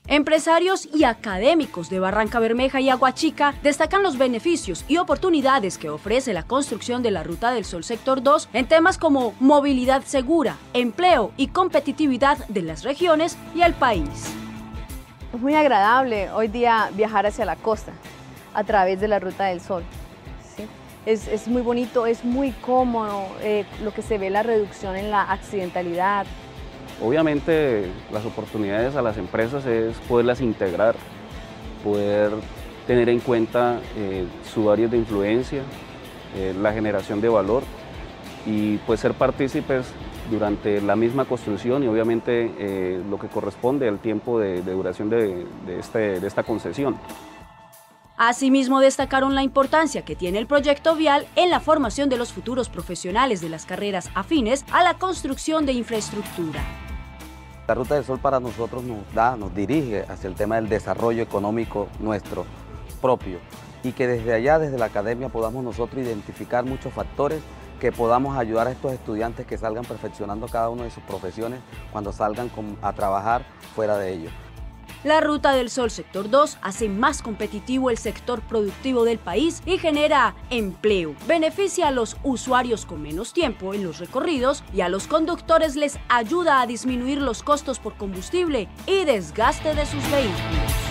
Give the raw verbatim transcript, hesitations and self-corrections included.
Empresarios y académicos de Barrancabermeja y Aguachica destacan los beneficios y oportunidades que ofrece la construcción de la Ruta del Sol Sector dos en temas como movilidad segura, empleo y competitividad de las regiones y el país. Es muy agradable hoy día viajar hacia la costa a través de la Ruta del Sol. ¿Sí? Es, es muy bonito, es muy cómodo, eh, lo que se ve la reducción en la accidentalidad. Obviamente las oportunidades a las empresas es poderlas integrar, poder tener en cuenta eh, sus áreas de influencia, eh, la generación de valor y pues ser partícipes durante la misma construcción y obviamente eh, lo que corresponde al tiempo de, de duración de, de, este, de esta concesión. Asimismo, destacaron la importancia que tiene el proyecto vial en la formación de los futuros profesionales de las carreras afines a la construcción de infraestructura. La Ruta del Sol para nosotros nos da, nos dirige hacia el tema del desarrollo económico nuestro propio y que desde allá, desde la academia, podamos nosotros identificar muchos factores que podamos ayudar a estos estudiantes que salgan perfeccionando cada una de sus profesiones cuando salgan a trabajar fuera de ellos. La Ruta del Sol Sector dos hace más competitivo el sector productivo del país y genera empleo. Beneficia a los usuarios con menos tiempo en los recorridos y a los conductores les ayuda a disminuir los costos por combustible y desgaste de sus vehículos.